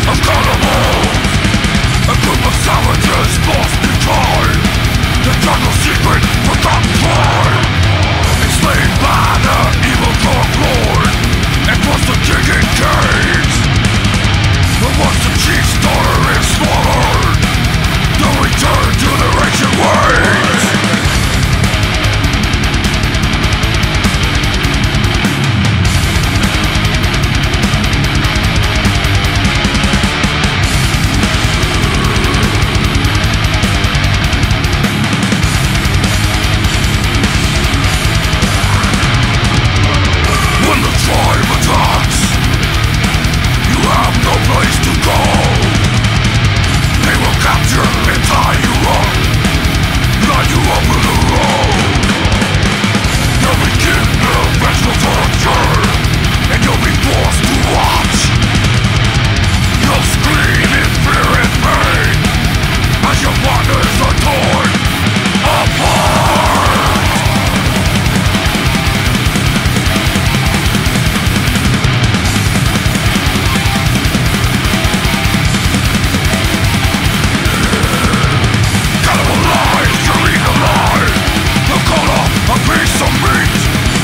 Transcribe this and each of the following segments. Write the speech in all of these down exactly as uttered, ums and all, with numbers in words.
of cannibals, a group of savages lost in time. The jungle secret forgotten pride, enslaved by the evil dark lord, and was the digging cage. But once the chief's daughter is slaughtered, the return to the ancient ways. When the tribe attacks, you have no place to go. They will capture and tie you up, line you up with a rope. They'll begin their vengeful torture, and you'll be forced to watch. You'll scream in fear and pain as your partners are torn apart. A piece of meat.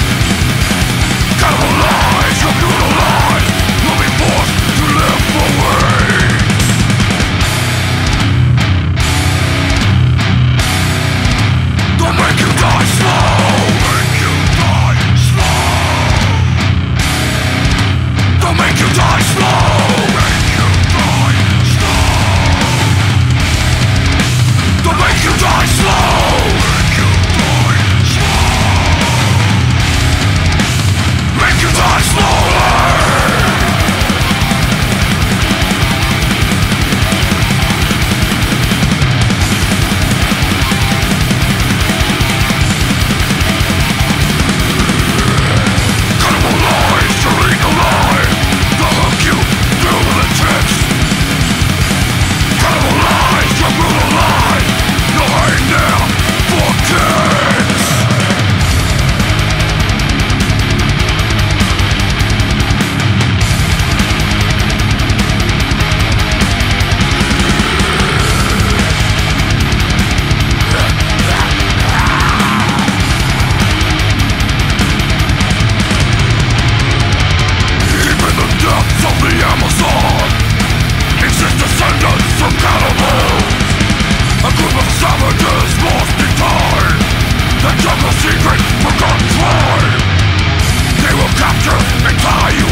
Cannibalize, you'll brutalize. You'll be forced to live for weeks. They'll make you die slow. Make you die slow. They'll make you die slow. Make you die slow. They'll make you die slow. Make you die slowly. Cannibalize, you're eaten alive. They'll hook you through the tips. Cannibalize, you're brutalized. You'll hang there for kids. Of the Amazon exist descendants from cannibals, a group of savages lost in time. The jungle secret forgotten pride. They will capture and tie you